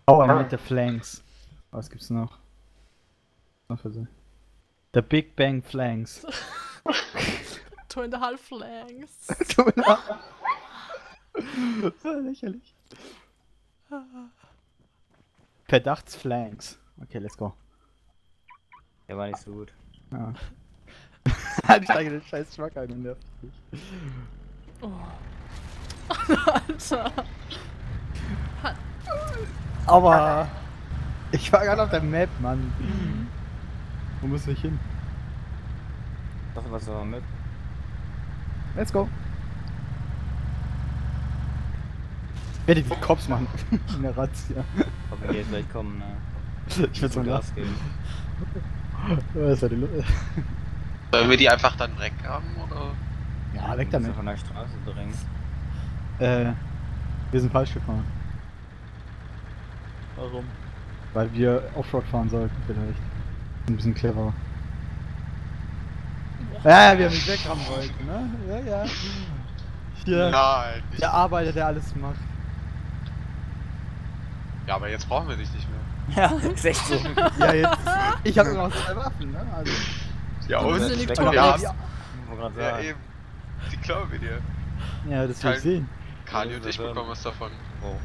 Power mit der Flanks. Was gibt's noch? Was für so? Der Big Bang Flanks. 2,5 Flanks. Lächerlich. Verdachtsflanks. Okay, let's go. Der war nicht so gut. Ja. Halt steige den scheiß Truck ein und nervt dich. Oh. Alter. Aber ich war gerade auf der Map, Mann. Wo muss ich hin? Was war mit? Let's go. Ich werde die Cops machen. In der Razzia. Ob wir jetzt gleich kommen, ne? Ich würde so Gas geben. Was war die Sollen wir die einfach dann weghaben, oder? Ja, weg damit. Von der Straße drängen. Wir sind falsch gefahren. Warum? Weil wir Offroad fahren sollten, vielleicht. Ein bisschen cleverer. Ja, wir haben mich wegrammen wollten, ne? Ja, ja. Hier, Nein, nicht. der Arbeiter, der alles macht. Ja, aber jetzt brauchen wir dich nicht mehr. Ja, ist echt so. Ja, jetzt. Ich habe immer noch 2 Waffen, ne? Also. Ja, Und und? sind die Wir Top haben, Legs. Muss grad ja, sagen. eben. Die klauen wir dir. Ja, das will ich sehen. Kali und ich bekommen was davon. Oh.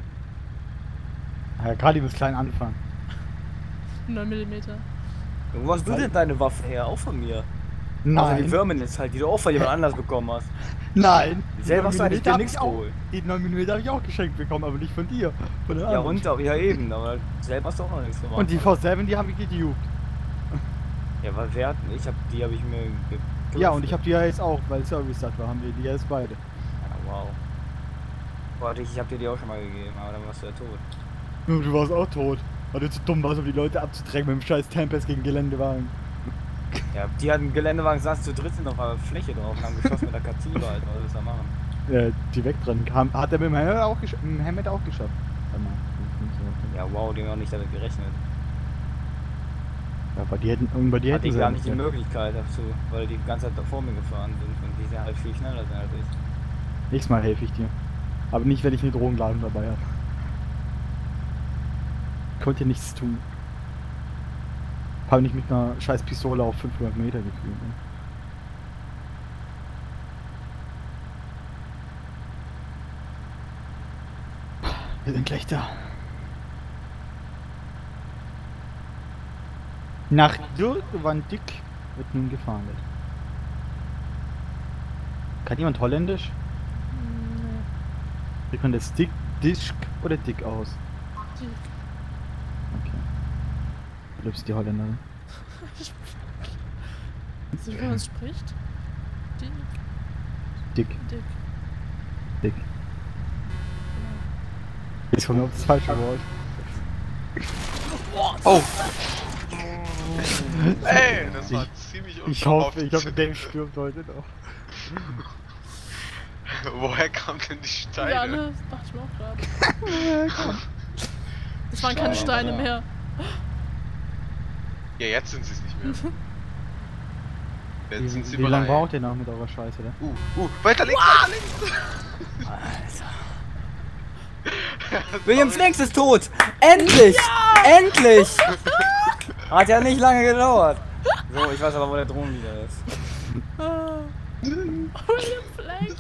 Ja, Kali muss klein anfangen. 9 mm. Wo hast du denn deine Waffe her? Auch von mir. Also die Nein. Firmen jetzt halt, die du auch von jemand anders bekommen hast. Nein. Selber hast du eigentlich dir nichts auch. geholt. Die 9 mm habe ich auch geschenkt bekommen, aber nicht von dir. Von der Ja anderen. und auch, ja eben, aber selber hast du auch noch nichts gemacht. Und die V7, die haben mich gedupt. Ja, weil wer hat, die habe ich mir Ja, und ich habe die ja jetzt auch, weil Service hat war, haben wir die jetzt beide. Ja, wow. Warte, ich habe dir die auch schon mal gegeben, aber dann warst du ja tot. Ja, du warst auch tot. Weil du zu dumm warst, um die Leute abzudrängen mit dem scheiß Tempest gegen Geländewagen. Ja, die hatten Geländewagen, saß zu dritt sind auf der Fläche drauf und haben geschossen mit der Katiba, Alter, was willst du da machen? Ja, die wegdrennen kam. Hat er mit dem Helmet auch, geschafft. Ja, wow, die haben auch nicht damit gerechnet. Ja, aber die hätten Hatte sie gar ja nicht die Möglichkeit dazu, weil die ganze Zeit da vor mir gefahren sind und die sind halt viel schneller sind als ich. Nächstes Mal helfe ich dir. Aber nicht, wenn ich eine Drogenladung dabei habe. Konnte nichts tun. Habe nicht mit einer scheiß Pistole auf 500 Meter gefühlt. Ne? Wir sind gleich da. Nach Durwandik wird nun gefahndet. Kann jemand Holländisch? Nee. Wir können das Disk oder Dick aus. Die. Okay. Du liebst die Holländerin. Weißt du, wie man es spricht? Die. Dick. Dick. Dick. Jetzt kommt mir auf das falsche Wort. Oh! Ey, das war ziemlich Ich hoffe, unverhofft. der stirbt heute noch. Woher kamen denn die Steine? Ja, ne, das dachte ich mir auch gerade. Das waren keine Steine mehr. Ja, jetzt sind sie es nicht mehr. Jetzt sind sie Wie lange bereit. braucht ihr noch mit eurer Scheiße, ne? Weiter links, weiter links! Alter. William Flanks ist tot! Endlich! Endlich! Hat ja nicht lange gedauert. So, ich weiß aber, wo der Drohnen wieder ist. William Flanks.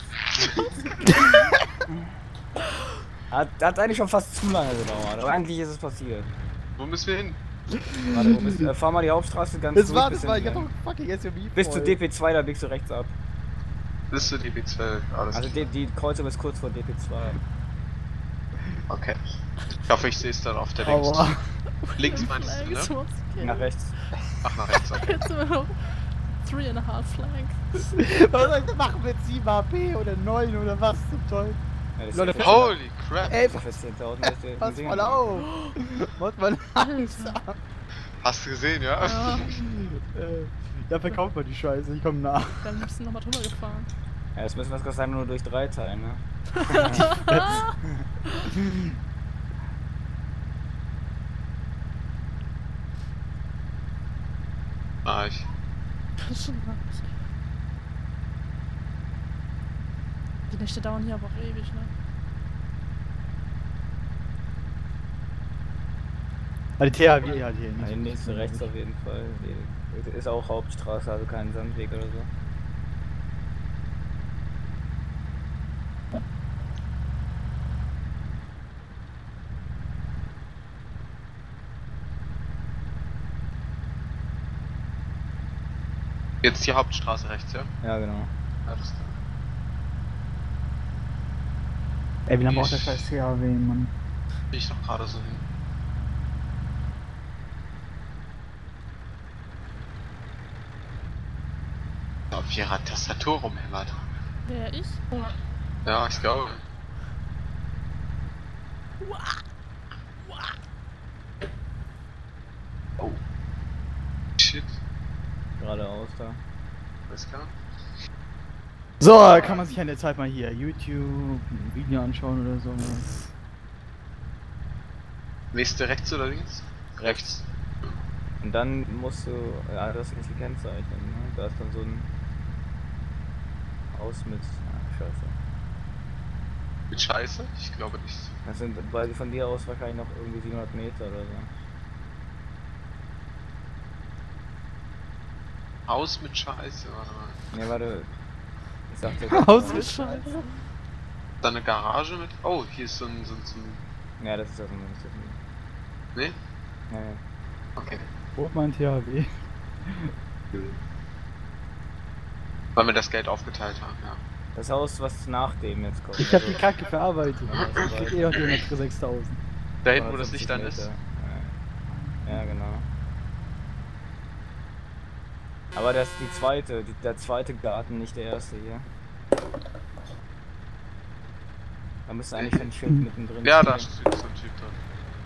Hat eigentlich schon fast zu lange gedauert, aber eigentlich ist es passiert. Wo müssen wir hin? Warte, wo bist du? Fahr mal die Hauptstraße ganz Das durch war, bis ich hab hinten. doch fucking SUV Bis zu voll. DP2, da biegst du rechts ab. Bis zu DB12. Alles Also klar. die Kreuzung ist kurz vor DP2. Okay. Ich hoffe, ich sehe es dann auf der links. Aua. Links meinst du, Flanks, ne? was geht? Nach rechts. Ach, nach rechts, okay. Jetzt sind wir noch 3,5 Flanks. Was soll ich denn machen mit 7 AP oder 9 oder was zum Teufel? Ja, das Leute, ist Holy crap! Ey, für 10.000. pass mal auf! Macht mal langsam! Hast du gesehen, ja? Ja, Ja, verkauft mal die Scheiße, ich komm nach. wir haben ein bisschen nochmal drüber gefahren. Ja, jetzt müssen wir es Gott sei Dank nur durch 3 teilen, ne? Ah, ich. Das ist schon nice. Die Nächte dauern hier aber auch ewig, ne? Ah, die THW halt hier. Die nächste rechts auf jeden Fall. Die ist auch Hauptstraße, also kein Sandweg oder so. Jetzt die Hauptstraße rechts, ja? Ja, genau. Alles klar. Ey, wie lange braucht der scheiß THW, Mann? Bin ich noch gerade so hin. Auf ihrer Tastatur rumhämmert. Wer ich? Ja, ich glaube. Oh. Shit. Geradeaus da. Alles klar. So, kann man sich in der Zeit mal hier YouTube ein Video anschauen oder so. Nächste rechts oder links? Rechts. Und dann musst du, ja, das ist nicht gekennzeichnet, ne? Da ist dann so ein Haus mit, scheiße. Mit Scheiße? Ich glaube nicht. Das sind von dir aus wahrscheinlich noch irgendwie 700 Meter oder so. Haus mit Scheiße, warte mal. Ne, warte. Ich sag dir Haus mal. mit Scheiße. Dann eine Garage mit. Oh, hier ist so ein. Ja, das ist das nicht. Nee? Nee. Okay. Wo mein THW? Weil wir das Geld aufgeteilt haben, ja. Das Haus, was nach dem jetzt kommt. Ich hab die Kacke verarbeitet. Ja, Ich krieg eh noch die 6000. Da hinten, wo das Licht dann ist. Ja, genau. Aber das ist die zweite, der zweite Garten, nicht der erste hier. Da müsste eigentlich ein Schild mittendrin Ja, da stehen. steht so ein Typ drin.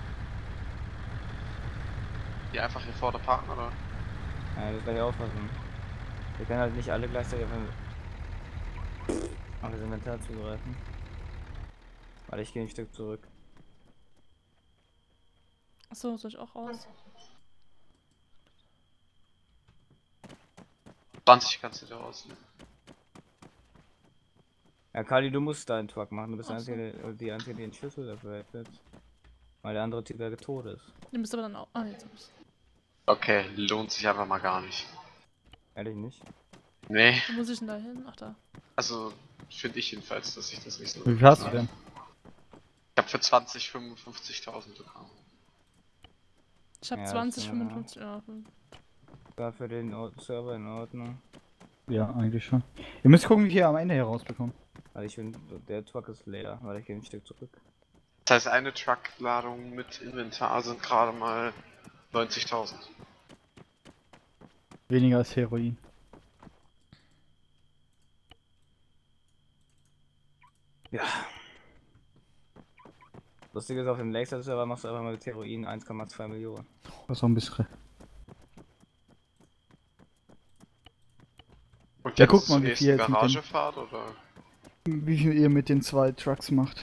Die einfach hier vorne parken, oder? Ja, das werde ich aufpassen. Wir können halt nicht alle gleichzeitig auf das Inventar zugreifen. Warte, ich gehe ein Stück zurück. Achso, soll ich auch raus? 20 kannst du dir rausnehmen. Ja, Kali, du musst deinen Truck machen. Du bist Ach so. die Einzige, die den Schlüssel dafür hätte. Weil der andere Typ ja tot ist. Du bist aber dann auch. Ah, jetzt hab ich's. Okay, lohnt sich einfach mal gar nicht. Ehrlich nicht? Nee, Wo muss ich denn da hin? Ach, da. also finde ich jedenfalls, dass ich das nicht so. Wie viel hast du denn? Ich habe für 20 55.000 bekommen. Ich hab Ja, 20, das, 55, ja. War für den Server in Ordnung. Ja, eigentlich schon. Ihr müsst gucken, wie viel ihr am Ende hier rausbekommt. Weil ich finde, der Truck ist leer, weil ich gehe ein Stück zurück. Das heißt, eine Truckladung mit Inventar sind gerade mal 90.000. Weniger als Heroin. Ja. Lustig ist, auf dem Laser-Server machst du einfach mal mit Heroin 1,2 Millionen. Das ist auch ein bisschen. Und Ja, jetzt guck mal, zur wie nächsten viel jetzt mit Garagefahrt, oder? Wie viel ihr mit den 2 Trucks macht.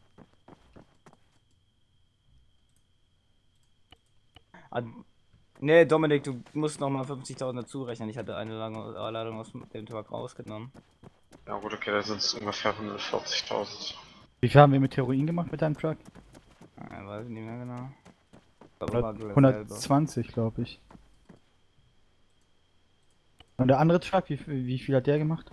Ah, nee, Dominik, du musst nochmal 50.000 dazu rechnen. Ich hatte eine Ladung aus dem Truck rausgenommen. Ja gut, okay, da sind es ungefähr 140.000. Wie viel haben wir mit Heroin gemacht mit deinem Truck? Ja, weiß ich nicht mehr genau. Aber war dasselbe. 120, glaube ich. Und der andere Truck, wie viel hat der gemacht?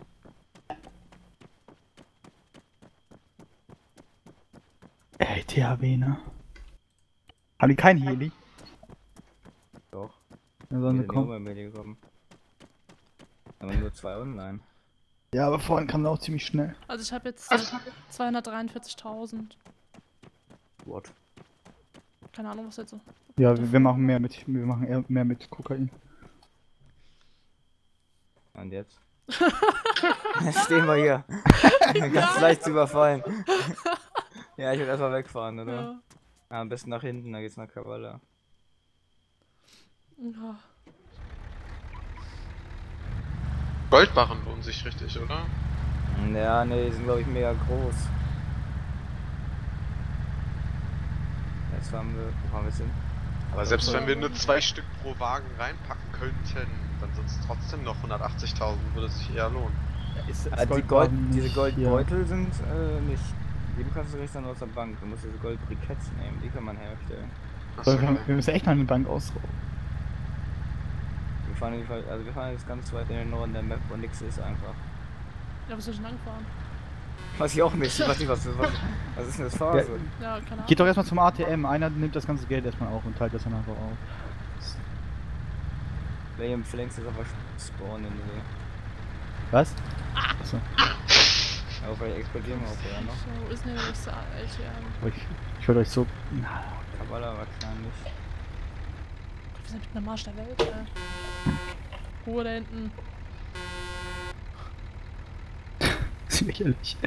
Ey, THW, ne? Haben die kein Heli? Doch. Ja, Die sollen sie sind kommen. nur bei mir gekommen. Aber nur 2 online. Ja, aber vorhin kam der auch ziemlich schnell. Also ich habe jetzt 243.000. What? Keine Ahnung, was jetzt so. Ja, wir machen mehr mit, eher mehr mit Kokain. Und jetzt? Jetzt stehen wir hier. Ganz leicht zu überfallen. Ja, ich will erstmal wegfahren, oder? Ja. Ah, am besten nach hinten, da geht's nach Kavala. Ja. Goldbarren lohnen sich richtig, oder? Ja, nee, die sind glaube ich mega groß. Jetzt fahren wir, wo fahren wir hin? Aber selbst wenn wir nur 2 Stück pro Wagen reinpacken könnten, dann sind es trotzdem noch 180.000, würde sich eher lohnen. Ist Also diese Goldbeutel sind nicht. Dem kannst du richtig aus der Bank. Du musst diese Goldbriketts nehmen, die kann man herstellen. Achso, Wir müssen echt mal eine Bank ausrauben. Wir fahren jetzt ganz weit in den Norden der Map, wo nichts ist einfach. Ja, was soll ich denn langfahren? Weiß ich auch nicht. Ich weiß nicht, was ist denn das Phase? Ja, keine Ahnung. Geht doch erstmal zum ATM. Einer nimmt das ganze Geld erstmal auf und teilt das dann einfach auf. Liam Flanks ist aber spawnen in der Was? Achso. Aber vielleicht explodieren wir auch ja noch. So, ist nämlich so alt, ja. Ich wollte euch so. Kabbala wahrscheinlich. Wir sind mit einem Marsch der Welt, Ruhe da hinten. Das ist lächerlich.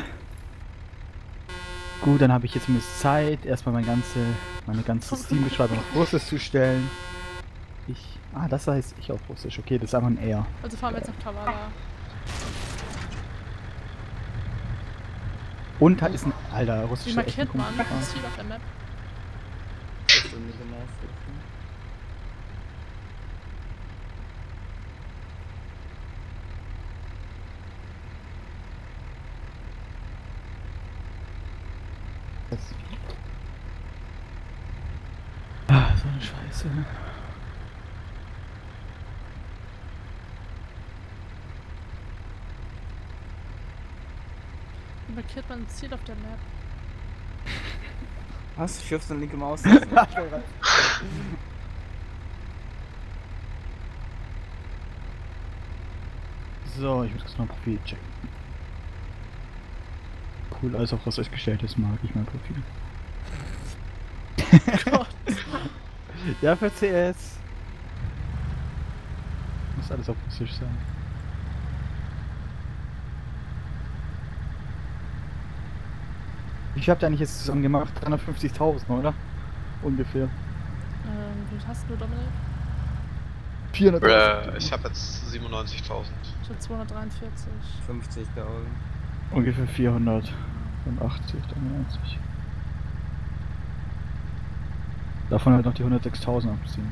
Gut, dann habe ich jetzt zumindest Zeit, erstmal meine ganze Steam-Beschreibung auf Russisch zu stellen. Das heißt ich auf Russisch. Okay, das ist einfach ein R. Also fahren wir jetzt nach Kavala. Und da ist ein alter Wie russischer markiert man Echenpunkt. das Ziel auf der Map? Das ist nicht genau wissen. So eine Scheiße. Wie markiert man ein Ziel auf der Map? Was? Shift und linke Maus? So, ich muss jetzt mal ein Profil checken. Cool, alles auf Russisch gestellt ist, mag ich mein Profil. Gott. Ja, für CS. Muss alles auf Russisch sein. Wie viel habt ihr eigentlich jetzt zusammen gemacht? 350.000, oder? Ungefähr. Wie hast du, Dominik? 400.000. ich habe jetzt 97.000. Ich hab 243. 50.000. Ungefähr 480, 93. Davon halt noch die 106.000 abziehen.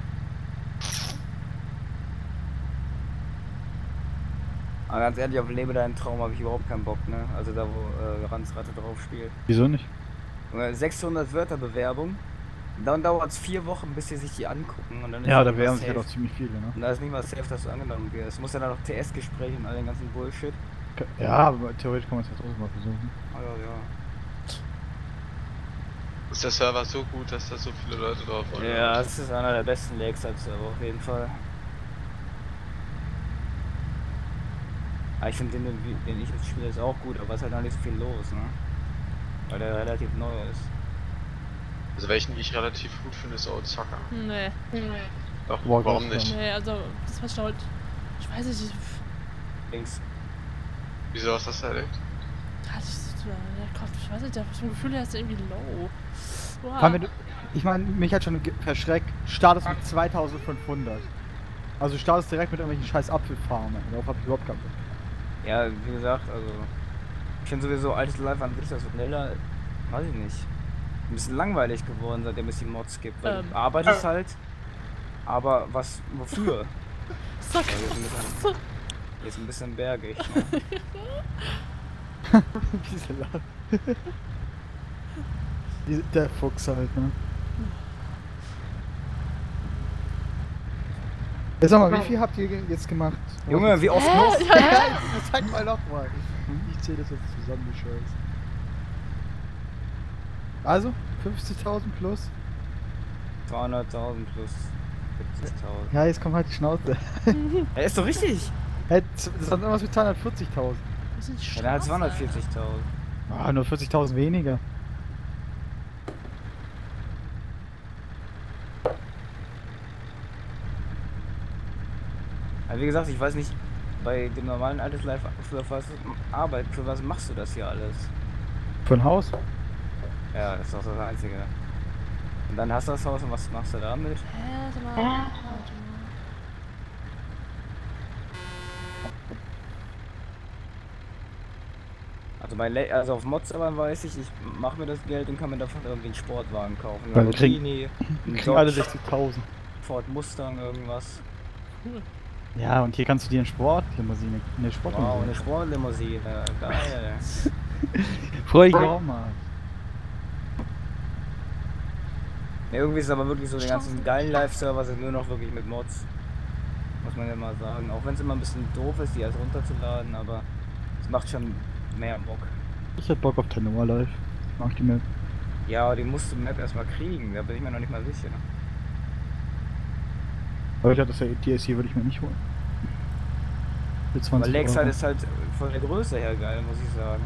Aber ganz ehrlich, auf Lebe deinen Traum habe ich überhaupt keinen Bock, ne? Also da, wo Ranzratte drauf spielt. Wieso nicht? 600 Wörter Bewerbung. Dann dauert es 4 Wochen, bis sie sich die angucken. Und dann ist Ja, nicht da mal wären sich safe. halt auch ziemlich viele, ne? Und da ist nicht mal safe, dass du angenommen wirst. Es muss ja dann noch TS-Gespräche und all den ganzen Bullshit. Ja, aber theoretisch kann man es ja trotzdem mal versuchen. Oh, ja. Ist der Server so gut, dass da so viele Leute drauf wollen? Ja, es ist einer der besten Lakeside-Server auf jeden Fall. Aber ich finde den ich jetzt spiele, ist auch gut, aber es ist halt noch nicht so viel los, ne? Weil der relativ neu ist. Also welchen ich relativ gut finde, ist Old Soccer. Nee. Doch, Warcraft, warum nicht? Nee, also, das war schon heute. Ich weiß nicht, Links. Wieso hast du das erlebt? ja Gott, ich weiß nicht, vom Gefühl her ist der irgendwie low. Wow. Vor allem, wenn du, ich meine, mich hat schon verschreckt, startest mit 2500. Also startest direkt mit irgendwelchen scheiß Apfelfarmen. Darauf hab ich überhaupt keinen Bock. Ja, wie gesagt, also. Ich finde sowieso altes Live an sich das Vanilla, weiß ich nicht. Ein bisschen langweilig geworden, seitdem es die Mods gibt. Weil du arbeitest halt, aber wofür? Sag Also ist ein bisschen bergig. Ne? Diese Lache. Der Fuchs halt, ne? Ja, sag mal, wie viel habt ihr jetzt gemacht? Junge, wie oft noch? Ja, sag mal nochmal. Ich zähle das jetzt zusammen, die Scheiße. Also, 50.000 plus? 200.000 plus 70.000. Ja, jetzt kommt halt die Schnauze. Ja, ist doch richtig! Hey, das hat irgendwas mit 240.000. Das sind Ja, dann halt 240.000. Ah, nur 40.000 weniger. Also wie gesagt, ich weiß nicht, bei dem normalen altes Live für was machst du das hier alles? Für ein Haus? Ja, das ist doch das Einzige. Und dann hast du das Haus und was machst du damit? Warte mal. Warte mal. Also auf Mod-Servern weiß ich mache mir das Geld und kann mir davon irgendwie einen Sportwagen kaufen. Weil Ein wir kriegen- Lamborghini, Wir ein kriegen alle Dodge, 60.000. Ford Mustang, irgendwas. Cool. Ja, und hier kannst du dir eine Sportlimousine, eine Wow, Sportlimousine. eine Sportlimousine, geil. Freu dich auch mal. Ja, irgendwie ist es aber wirklich so, die ganzen geilen Live-Server sind nur noch wirklich mit Mods. Muss man ja mal sagen. Auch wenn es immer ein bisschen doof ist, die erst runterzuladen, aber es macht schon mehr Bock. Ich hätte Bock auf Tanoa Live. Ich mag die Map. Ja, die musst du Map erstmal kriegen, da bin ich mir noch nicht mal sicher. Aber ich hatte das ja DSC würde ich mir nicht holen. Für 20 Aber Lakeside Euro. ist halt von der Größe her geil, muss ich sagen.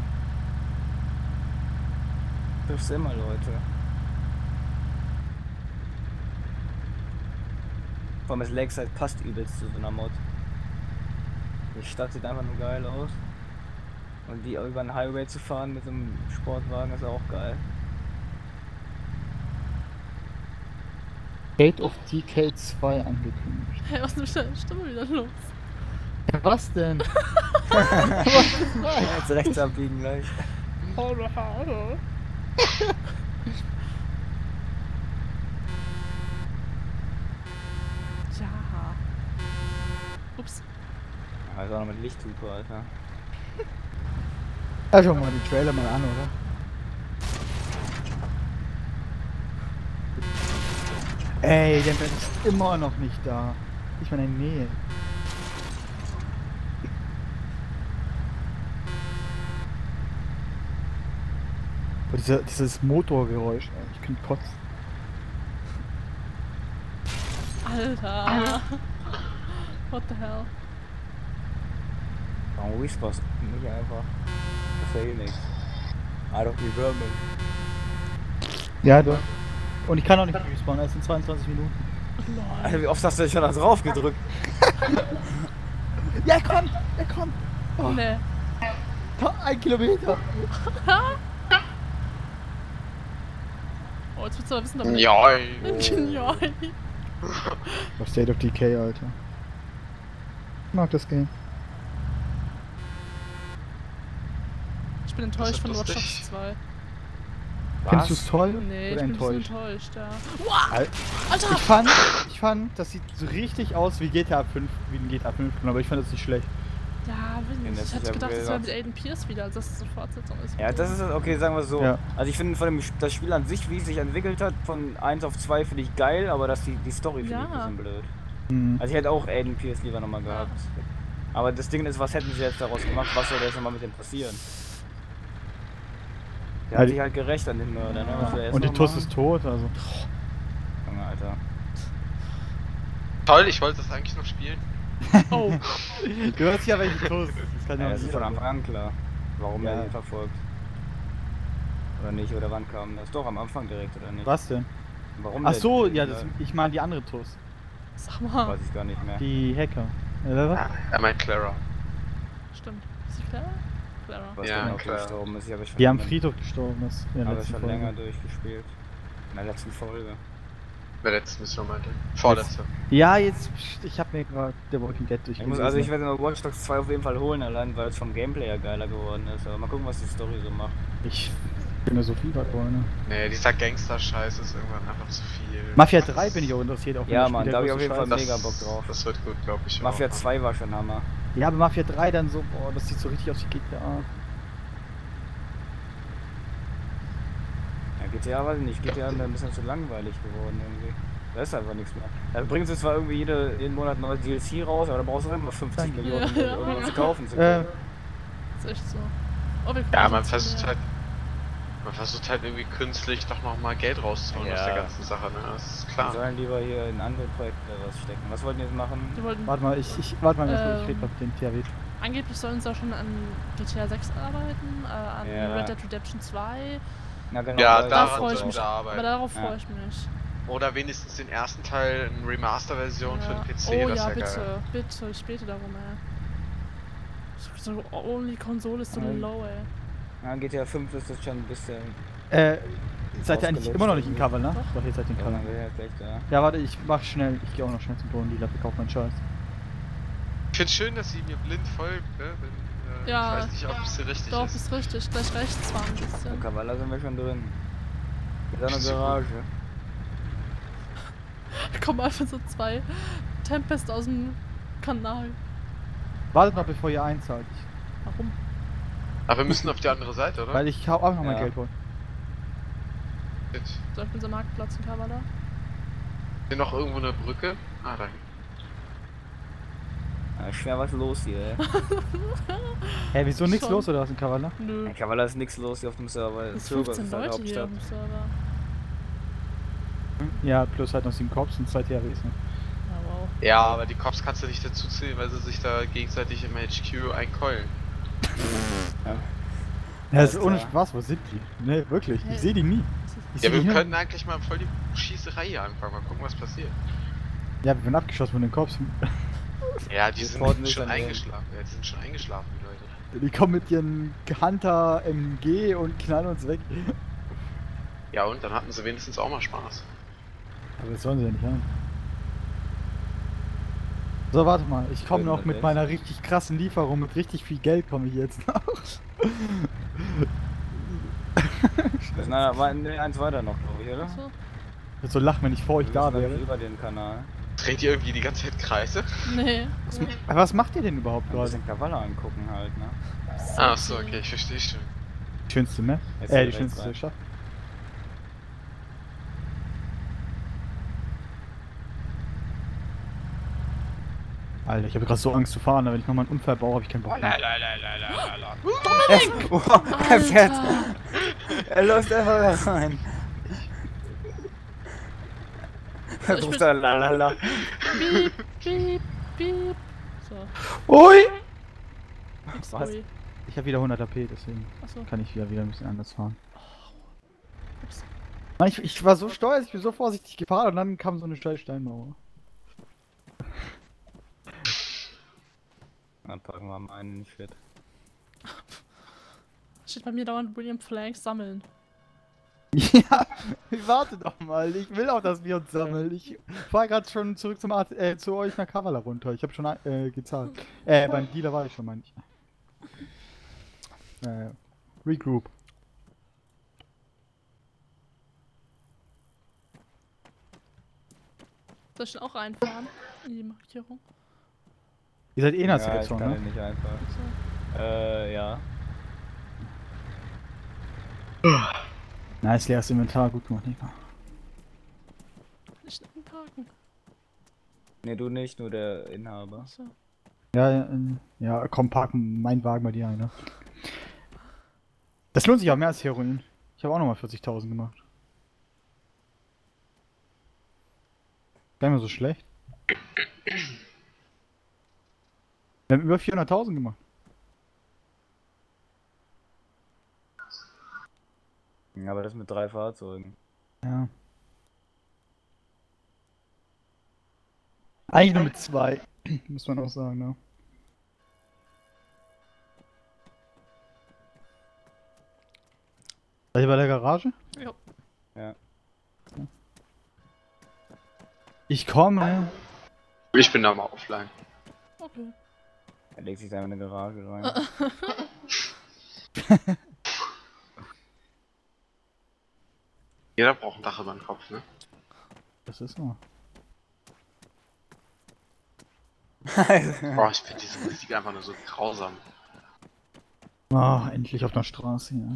Triffst immer Leute. Vor allem das Lakeside passt übelst zu so einer Mod. Die Stadt sieht einfach nur geil aus. Und die über einen Highway zu fahren mit so einem Sportwagen ist auch geil. Gate of DK2 angekündigt. Hey, was ist mit der Stimme wieder los? Ja, was denn? Jetzt rechts abbiegen gleich. Ja. Ups. Also auch noch mit Lichthupe, Alter. Ja, schau mal den Trailer mal an, oder? Ey, der Bett ist immer noch nicht da. Ich meine, nee. Oh, dieses Motorgeräusch, ey, ich könnte kotzen. Alter. What the hell? Warum whisperst du nicht einfach? Das ist ja eh nichts. Doch die Würmel. Ja, doch. Und ich kann auch nicht respawnen, erst in 22 Minuten. Lol. Alter, wie oft hast du denn schon da drauf gedrückt? Ja, er kommt! Er kommt! Oh, Nee. 1 Kilometer! Oh, jetzt willst du aber wissen, damit. Ja, Ja. Was State of Decay, Alter. Ich mag das Game. Ich bin enttäuscht ist von Watch lustig. Dogs 2. Findest du es toll Nee, ich oder bin ein bisschen enttäuscht? enttäuscht, ja. Wow! Al- Alter! Ich fand, das sieht so richtig aus wie GTA 5, wie ein GTA 5, aber ich fand das nicht schlecht. Ja, weiß Ja, nicht. das Ich ist hatte ja gedacht, das wäre wieder- mit Aiden Pierce wieder, als das so eine Fortsetzung ist. Ja, das ist okay, sagen wir so. Ja. Also ich finde von dem das Spiel an sich, wie es sich entwickelt hat, von 1 auf 2 finde ich geil, aber dass die Story finde ich ein Ja. bisschen blöd. Mhm. Also ich hätte auch Aiden Pierce lieber nochmal gehabt. Aber das Ding ist, was hätten sie jetzt daraus gemacht? Was soll jetzt nochmal mit dem passieren? Der hat Ja, sich halt gerecht an den Mörder, ne? Was will er jetzt Und die noch Tuss machen? ist tot, also. Junge, Alter. toll, ich wollte das eigentlich noch spielen. Oh, Du hörst ja welche Tuss. Das kann Ja, ja das ist von Anfang an klar, warum Ja. er ihn verfolgt. Oder nicht, oder wann kam das? Doch, am Anfang direkt, oder nicht? Was denn? Warum Ach der- so, ja, das, ich meine die andere Tuss. sag mal. Weiß ich gar nicht mehr. Die Hacker. Was? Er meint Clara. Stimmt. Ist sie Clara? Clara. Was Ja, genau klar. gestorben ist, aber ich Die am Friedhof gestorben ist. In der aber letzten schon Folge. länger durchgespielt. In der letzten Folge. Bei der letzten Mission meinte. Vorletzte. Ja, jetzt, ich hab mir gerade The Walking Dead Ich durchgelesen. werde mir Watch Dogs 2 auf jeden Fall holen, allein weil es vom Gameplay ja geiler geworden ist. Aber mal gucken, was die Story so macht. Ich bin mir so viel wollen. Nee, dieser Gangster-Scheiß ist irgendwann einfach zu viel. Mafia 3 bin ich auch interessiert. Auch wenn Ja, das Mann, Spiel da hab ich der auf jeden größte Fall Scheiß mega Bock drauf. Das wird gut, glaube ich. Mafia auch. 2 war schon Hammer. ist. Ja, aber Mafia 3 dann so, boah, das sieht so richtig aus wie GTA. Ja, GTA weiß ich nicht, GTA ist mir ein bisschen zu langweilig geworden irgendwie. Da ist einfach nichts mehr. Da bringen sie zwar irgendwie jeden Monat ein neues DLC raus, aber da brauchst du immer 50 Danke. Millionen, um Ja. irgendwas kaufen zu können. Ist echt so. Oh, wir Ja, kommen man jetzt versucht zu halt. Man versucht halt irgendwie künstlich doch nochmal Geld rauszuholen aus Ja. der ganzen Sache, ne? Das ist Die klar. sollen lieber hier in andere Projekte was stecken. Was wollten die jetzt machen? Die wollten, Warte mal, warte mal, ich rede mit dem THW. angeblich sollen sie auch schon an GTA 6 arbeiten, an Ja. Red Dead Redemption 2. Na genau, Ja, da Da daran freue ich sollen mich. sie Aber arbeiten. darauf Ja. freue ich mich. Oder wenigstens den ersten Teil in Remaster-Version für den PC, Oh das ja, wäre bitte, geil. bitte, ich bete darum, ey. So only Konsole ist so Nein. low, ey. Ja, GTA 5 ist das schon ein bisschen. Seid ihr eigentlich immer noch nicht in Cover, ne? Doch. Doch, ihr seid in Ja, Cover. dann wäre jetzt echt, ja. Ja, warte, ich mach schnell, ich gehe auch noch schnell zum Drohnendealer, verkauf meinen Scheiß. Ich find's schön, dass sie mir blind folgt, ne? Wenn, Ja. ich weiß nicht, ob es hier richtig Doch, ist. ist richtig. Gleich rechts war ein Bei bisschen. Kavala sind wir schon drin. Mit einer Ist so gut. Garage. Da kommen einfach so 2 Tempest aus dem Kanal. Wartet noch, bevor ihr einzahlt. Warum? Aber wir müssen auf die andere Seite, oder? Weil ich hau auch noch mal Ja. Geld holen. Jetzt. So, ich bin so am Marktplatz in Kavala. Hier noch irgendwo eine Brücke? Ah, da. Ja, schwer was los hier, ey. Hä, wieso nichts Schon. los oder was in Kavala? Nö. In Kavala ist nichts los hier auf dem Server. Es Server 15 ist halt Leute hier auf Hauptstadt. dem Server. Ja, plus halt noch 7 Cops und 2 TRWs, ne? Ja, wow. Ja, aber die Cops kannst du nicht dazu zählen, weil sie sich da gegenseitig im HQ einkeulen. Ja. Ja, das ist Alles ohne klar. Spaß, wo sind die? Ne, wirklich, Hä? ich sehe die nie. Ich Ja, seh wir die nie. können eigentlich mal voll die Schießerei hier anfangen, mal gucken, was passiert. Ja, wir werden abgeschossen von den Cops. Ja, die Wir sind porten schon nicht an den- eingeschlafen. Ja, die sind schon eingeschlafen, die Leute. Die kommen mit ihren Hunter MG und knallen uns weg. Ja, und dann hatten sie wenigstens auch mal Spaß. Aber das sollen sie ja nicht haben. So, warte mal, ich komme Schön, noch mit echt. meiner richtig krassen Lieferung, mit richtig viel Geld komme ich jetzt noch. Das ist eins weiter noch, glaube ich, oder? Achso. So lach, wenn ich vor euch Wir da müssen wäre. über den Kanal. Dreht ihr irgendwie die ganze Zeit Kreise? Nee. Aber was macht ihr denn überhaupt Ein gerade? bisschen Kavala angucken halt, ne? Ah, so, okay, ich verstehe schon. Schönste Map? Jetzt Die rechts schönste rein. Stadt. Alter, ich habe gerade so Angst zu fahren, aber wenn ich nochmal einen Unfall baue, habe ich keinen Bock mehr. Oh, er fährt. Alter. Er läuft einfach da rein. Er Ich ruft bin- da lalala. Piep, piep, piep. So. Ui! Nix Was? ui. Ich habe wieder 100 AP, deswegen Achso. kann ich wieder ein bisschen anders fahren. Ups. Mann, ich war so stolz, ich bin so vorsichtig gefahren und dann kam so eine steile Steinmauer. Dann packen wir mal einen Shit. Steht bei mir dauernd William Flanks sammeln. Ja, warte doch mal, ich will auch, dass wir uns sammeln. Ich fahr gerade schon zurück zu euch nach Kavala runter. Ich habe schon gezahlt. Beim Dealer war ich schon, meine ich. Regroup. Soll ich denn auch reinfahren? In die Markierung? Ihr seid eh in der Ja, ich Selektion, kann ne? den nicht einfach. So. Ja. Nice, leeres Inventar, gut gemacht, Nika. Nicht parken. Ne, du nicht, nur der Inhaber. So. Ja, komm, parken mein Wagen bei dir ein, ne? Das lohnt sich auch mehr als Heroin. Ich habe auch nochmal 40.000 gemacht. Gar nicht mehr so schlecht. Wir haben über 400.000 gemacht. Ja, aber das mit 3 Fahrzeugen. Ja. Eigentlich nur mit 2, muss man auch sagen, ne? Seid ihr bei der Garage? Ja. Ja. Ich komme. Ich bin da mal offline. Okay. Er legt sich da in eine Garage rein. Jeder braucht ein Dach über den Kopf, ne? Das ist so. Boah, ich finde diese Musik einfach nur so grausam. Ah, endlich auf der Straße, ja.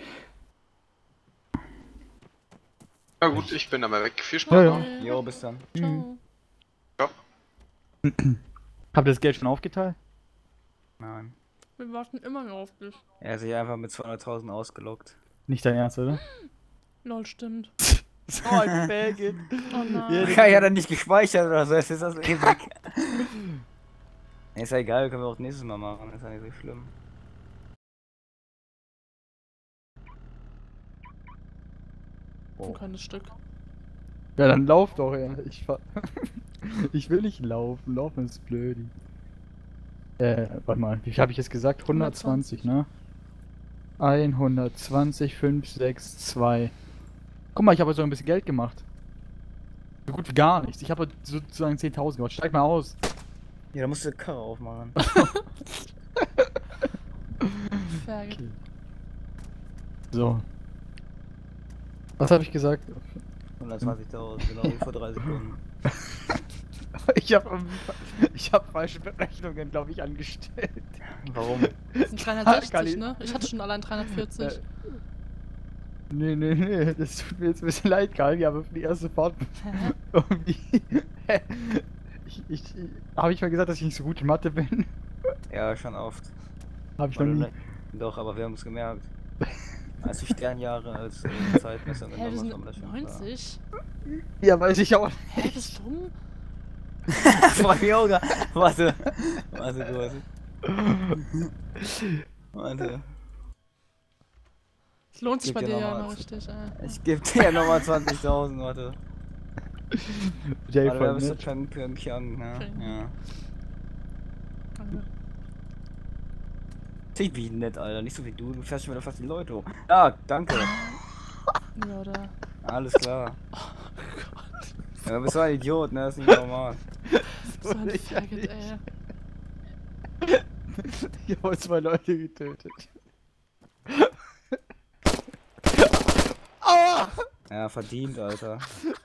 Na gut, ich bin aber weg. Viel Spaß Ja, noch. ja. Jo, bis dann. Ciao. Ja. Habt ihr das Geld schon aufgeteilt? Nein. Wir warten immer noch auf dich. Er hat sich einfach mit 200.000 ausgelockt. Nicht dein Ernst, oder? Lol, stimmt. So ein Faggot. Oh nein. Ja, Ja, er hat nicht gespeichert oder so, jetzt ist das eh weg. Ist ja egal, können wir auch nächstes Mal machen, ist ja nicht so schlimm. Ein kleines Stück. Ja, dann lauf doch, ja. Ich will nicht laufen. Laufen ist blöd. Warte mal, wie viel habe ich jetzt gesagt? 120, ne? 120, 5, 6, 2. Guck mal, ich habe so ein bisschen Geld gemacht. So gut wie gar nichts. Ich habe sozusagen 10.000 gemacht. Steig mal aus. Ja, da musst du die Karre aufmachen. Fertig. Okay. So. Was habe ich gesagt? 120.000, genau wie vor 3 Sekunden. Ich habe falsche Berechnungen, glaube ich, angestellt. Warum? Das sind 360, Kali. ne? Ich hatte schon allein 340. Nee, das tut mir jetzt ein bisschen leid, Kali, aber für die erste Fahrt Hä? irgendwie. Habe ich mal gesagt, dass ich nicht so gut in Mathe bin? Ja, schon oft. Habe ich noch Oder nie. ne- Doch, aber wir haben es gemerkt. Als ich Sternjahre als Zeitmesser Hä, wir genommen sind haben, das schon 90? Ja, weiß ich auch Hä, bist du dumm? Frag mich auch gar. Warte, Warte. Es lohnt sich Gib bei dir dir ja noch immer was. richtig, Ich geb dir ja nochmal 20.000, warte. Jay Warte, da voll bist du nett. Pyongyang, ne? Pyongyang. Ja. Danke. Ich wie nett, Alter. Nicht so wie du. Du fährst schon wieder fast die Leute hoch. Ja, danke. Ja, oder? Alles klar. Ja, du bist so ein Idiot, ne? Das ist nicht normal. So ein Faggot, ey. Ich habe 2 Leute getötet. Aua! Ja, verdient, Alter.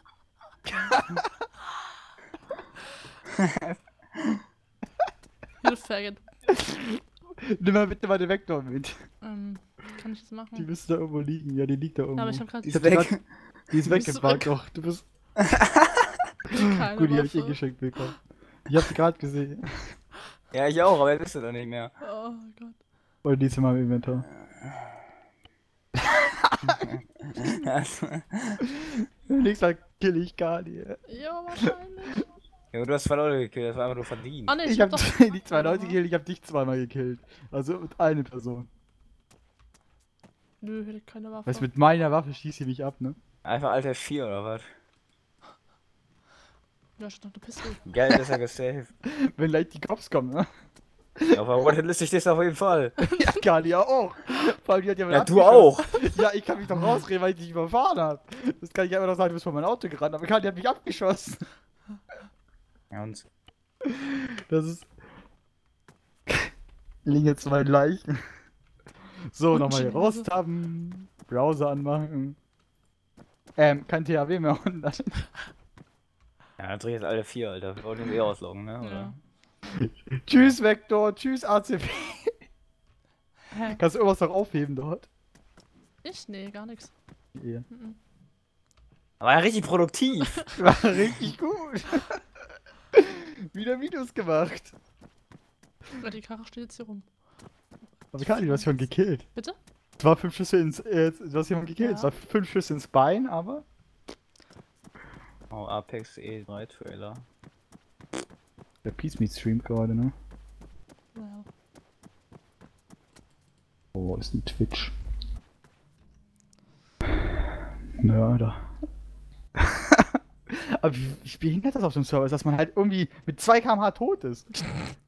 Hier, du Faggot. Nimm mal bitte meine Vektor mit. Kann ich das machen? Die müsste da irgendwo liegen. Ja, die liegt da irgendwo. Ja, aber ich hab grad Die ist weg. Die ist Die ist weggepackt, weg. doch. Du bist. keine Gut, die hab ich Waffe. geschenkt bekommen. Ich hab die gerade gesehen. Ja, ich auch, aber jetzt bist du doch nicht mehr. Oh Gott. Oder die ist in meinem Inventar. Nächstes Mal kill ich Kali. Ja, wahrscheinlich. Ja, du hast 2 Leute gekillt, das war einfach nur verdient. Ah, nee, Ich hab hab doch... die 2 Leute gekillt, ich hab dich 2-mal gekillt. Also mit eine Person. Nö, hätte keine Waffe. Weißt du, mit meiner Waffe schießt sie mich ab, ne? Einfach Alter 4 oder was? Ja, schon noch eine Pistole. Geld ist ja gesaved. Wenn gleich die Cops kommen, ne? Ja, aber Wanted-Liste das auf jeden Fall. Ja, Kali ja auch. Vor allem, die hat ja, Ja, du auch. Ja, ich kann mich doch rausreden, weil ich dich überfahren hab. Das kann ich einfach noch sagen, du bist vor mein Auto gerannt, aber Kali hat mich abgeschossen. Ja, und Das ist... Liegen jetzt 2 Leichen. So, Und nochmal hier Chinese. raustappen. Browser anmachen. Kein THW mehr unten. ja, dann dreh ich jetzt alle 4, Alter. Wir wollten uns eh ausloggen, ne? Oder? Ja. Tschüss Vektor, tschüss ACP. Hä? Kannst du irgendwas noch aufheben dort? Ich? Nee, gar nichts. Ja. Aber ja, richtig produktiv. War richtig gut. Wieder Videos gemacht. Ja, die Karre steht jetzt hier rum. Aber Kali, du hast jemanden gekillt. Bitte? Es war 5 Schüsse ins... du hast jemanden gekillt. Ja. Es war 5 Schüsse ins Bein, aber... Oh, Apex E3 Trailer. Der Peace Meat streamt gerade, ne? Ja. Oh, ist ein Twitch. Ja, da. Aber wie behindert das auf dem Server ist, dass man halt irgendwie mit 2 km/h tot ist.